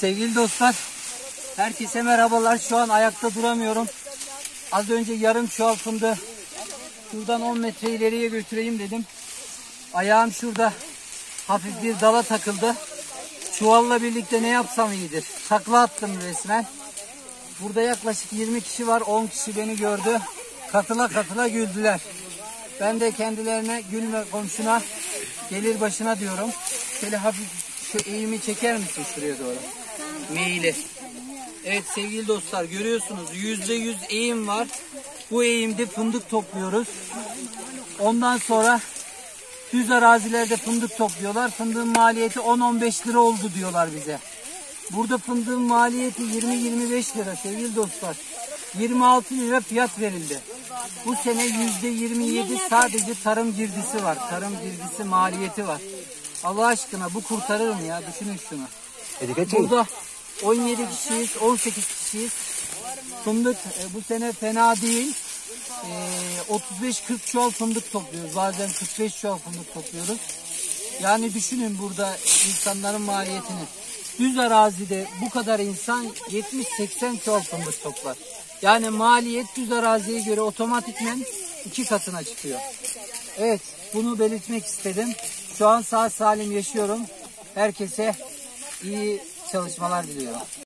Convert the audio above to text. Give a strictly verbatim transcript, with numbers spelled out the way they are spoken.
Sevgili dostlar, herkese merhabalar. Şu an ayakta duramıyorum. Az önce yarım çuval fındığı şuradan on metre ileriye götüreyim dedim. Ayağım şurada hafif bir dala takıldı. Çuvalla birlikte ne yapsam iyidir? Takla attım resmen. Burada yaklaşık yirmi kişi var. on kişi beni gördü. Katıla katıla güldüler. Ben de kendilerine gülme komşuna, gelir başına diyorum. Şöyle hafif şu eğimi çeker misin şuraya doğru? Meyili. Evet sevgili dostlar, görüyorsunuz yüzde yüz eğim var. Bu eğimde fındık topluyoruz. Ondan sonra düz arazilerde fındık topluyorlar. Fındığın maliyeti on on beş lira oldu diyorlar bize. Burada fındığın maliyeti yirmi yirmi beş lira sevgili dostlar. yirmi altı lira fiyat verildi. Bu sene yüzde yirmi yedi sadece tarım girdisi var. Tarım girdisi maliyeti var. Allah aşkına bu kurtarır mı ya? Düşünün şunu. Burada on yedi kişiyiz, on sekiz kişiyiz. Fındık e, bu sene fena değil. E, otuz beş kırk çuval fındık topluyoruz. Bazen kırk beş çuval fındık topluyoruz. Yani düşünün burada insanların maliyetini. Düz arazide bu kadar insan yetmiş seksen çuval fındık toplar. Yani maliyet düz araziye göre otomatikmen iki katına çıkıyor. Evet, bunu belirtmek istedim. Şu an sağ salim yaşıyorum. Herkese iyi çalışmalar diliyorum.